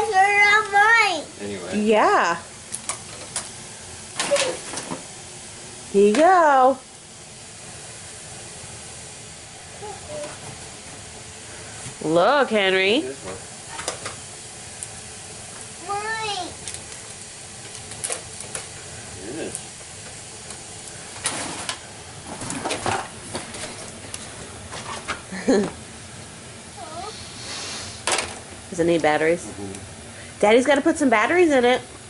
not mine. Anyway. Yeah. Here you go. Look, Henry. This one. Mine. Here it is. Does it need batteries? Daddy's got to put some batteries in it.